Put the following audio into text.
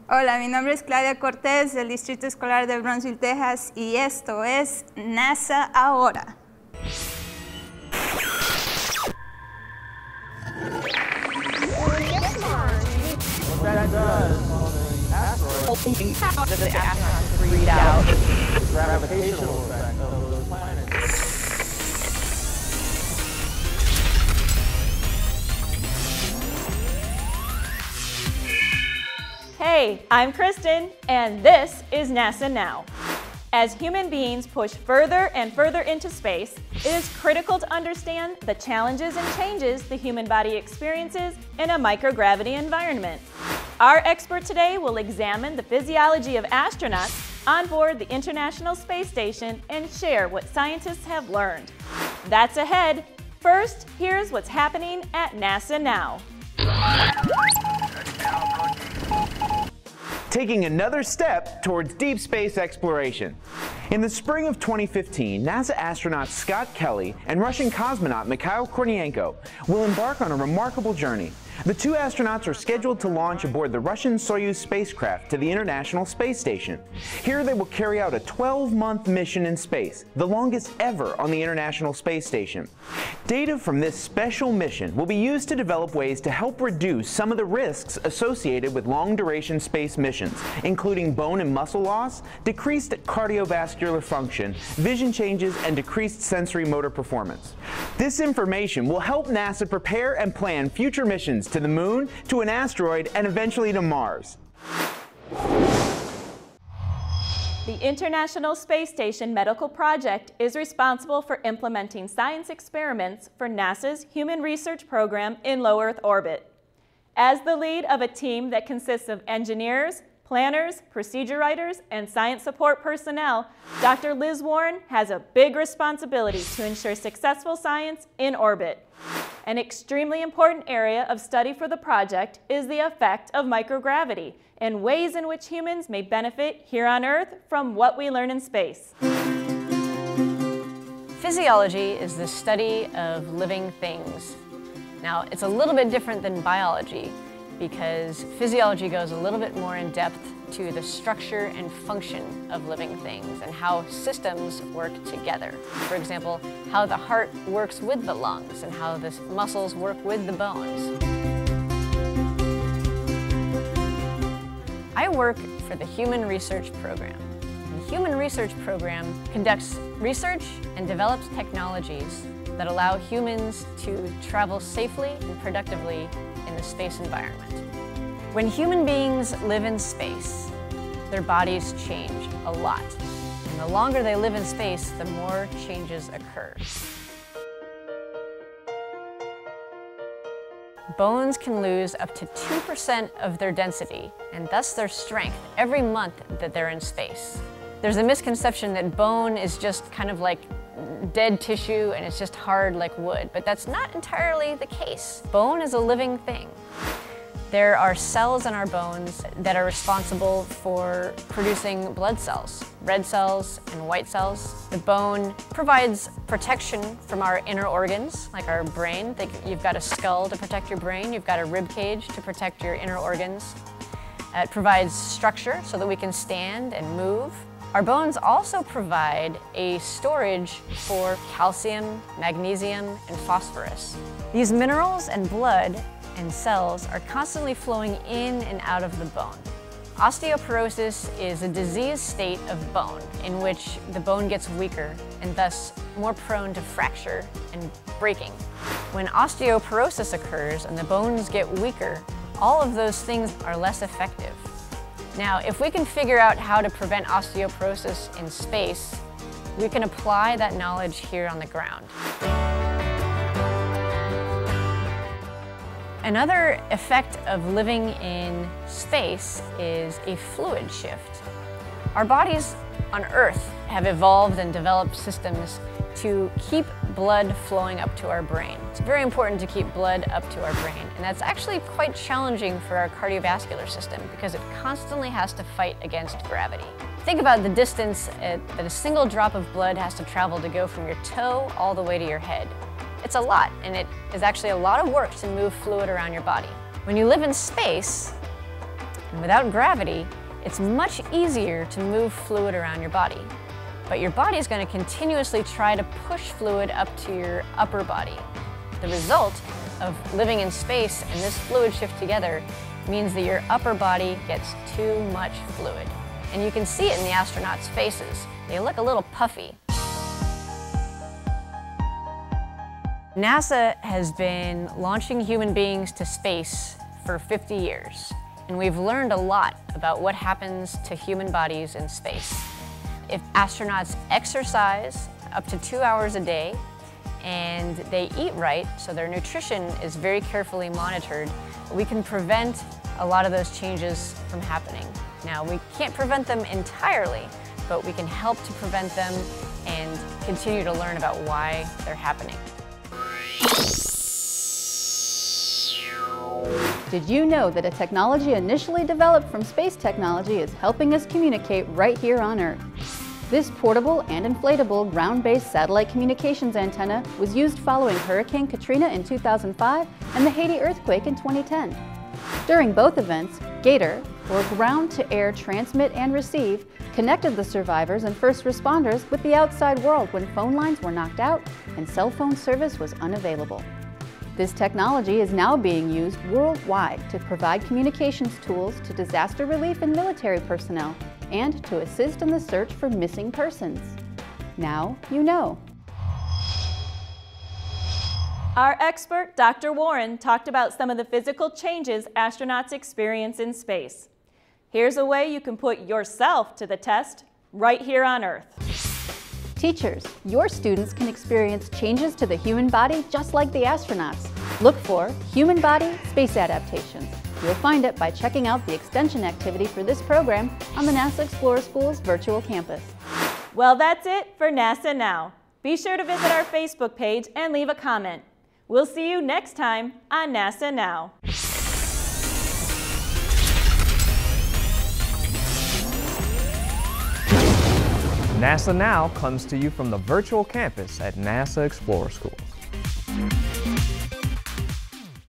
Hola, mi nombre es Claudia Cortés del Distrito Escolar de Brownsville, Texas, y esto es NASA Ahora. That does on the asteroid, the astronauts read out the gravitational effect of those planets. Hey, I'm Kristen, and this is NASA Now. As human beings push further and further into space, it is critical to understand the challenges and changes the human body experiences in a microgravity environment. Our expert today will examine the physiology of astronauts on board the International Space Station and share what scientists have learned. That's ahead. First, here's what's happening at NASA Now. Taking another step towards deep space exploration. In the spring of 2015, NASA astronauts Scott Kelly and Russian cosmonaut Mikhail Kornienko will embark on a remarkable journey. The two astronauts are scheduled to launch aboard the Russian Soyuz spacecraft to the International Space Station. Here they will carry out a 12-month mission in space, the longest ever on the International Space Station. Data from this special mission will be used to develop ways to help reduce some of the risks associated with long-duration space missions, including bone and muscle loss, decreased cardiovascular function, vision changes, and decreased sensory motor performance. This information will help NASA prepare and plan future missions to the Moon, to an asteroid, and eventually to Mars. The International Space Station Medical Project is responsible for implementing science experiments for NASA's Human Research Program in low Earth orbit. As the lead of a team that consists of engineers, planners, procedure writers, and science support personnel, Dr. Liz Warren has a big responsibility to ensure successful science in orbit. An extremely important area of study for the project is the effect of microgravity and ways in which humans may benefit here on Earth from what we learn in space. Physiology is the study of living things. Now, it's a little bit different than biology because physiology goes a little bit more in depth to the structure and function of living things and how systems work together. For example, how the heart works with the lungs and how the muscles work with the bones. I work for the Human Research Program. The Human Research Program conducts research and develops technologies that allow humans to travel safely and productively in the space environment. When human beings live in space, their bodies change a lot. And the longer they live in space, the more changes occur. Bones can lose up to 2% of their density, and thus their strength, every month that they're in space. There's a misconception that bone is just kind of like dead tissue and it's just hard like wood, but that's not entirely the case. Bone is a living thing. There are cells in our bones that are responsible for producing blood cells, red cells and white cells. The bone provides protection from our inner organs, like our brain. You've got a skull to protect your brain, you've got a rib cage to protect your inner organs. It provides structure so that we can stand and move. Our bones also provide a storage for calcium, magnesium, and phosphorus. These minerals and blood and cells are constantly flowing in and out of the bone. Osteoporosis is a diseased state of bone in which the bone gets weaker and thus more prone to fracture and breaking. When osteoporosis occurs and the bones get weaker, all of those things are less effective. Now, if we can figure out how to prevent osteoporosis in space, we can apply that knowledge here on the ground. Another effect of living in space is a fluid shift. Our bodies on Earth have evolved and developed systems to keep blood flowing up to our brain. It's very important to keep blood up to our brain, and that's actually quite challenging for our cardiovascular system because it constantly has to fight against gravity. Think about the distance that a single drop of blood has to travel to go from your toe all the way to your head. It's a lot, and it is actually a lot of work to move fluid around your body. When you live in space, And without gravity, it's much easier to move fluid around your body. But your body is going to continuously try to push fluid up to your upper body. The result of living in space and this fluid shift together means that your upper body gets too much fluid. And you can see it in the astronauts' faces. They look a little puffy. NASA has been launching human beings to space for 50 years. And we've learned a lot about what happens to human bodies in space. If astronauts exercise up to 2 hours a day and they eat right, so their nutrition is very carefully monitored, we can prevent a lot of those changes from happening. Now, we can't prevent them entirely, but we can help to prevent them and continue to learn about why they're happening. Did you know that a technology initially developed from space technology is helping us communicate right here on Earth? This portable and inflatable ground-based satellite communications antenna was used following Hurricane Katrina in 2005 and the Haiti earthquake in 2010. During both events, Gator, or ground-to-air transmit and receive, connected the survivors and first responders with the outside world when phone lines were knocked out and cell phone service was unavailable. This technology is now being used worldwide to provide communications tools to disaster relief and military personnel and to assist in the search for missing persons. Now you know. Our expert, Dr. Warren, talked about some of the physical changes astronauts experience in space. Here's a way you can put yourself to the test right here on Earth. Teachers, your students can experience changes to the human body just like the astronauts. Look for Human Body Space Adaptations. You'll find it by checking out the extension activity for this program on the NASA Explorer School's virtual campus. Well, that's it for NASA Now. Be sure to visit our Facebook page and leave a comment. We'll see you next time on NASA Now. NASA Now comes to you from the virtual campus at NASA Explorer School.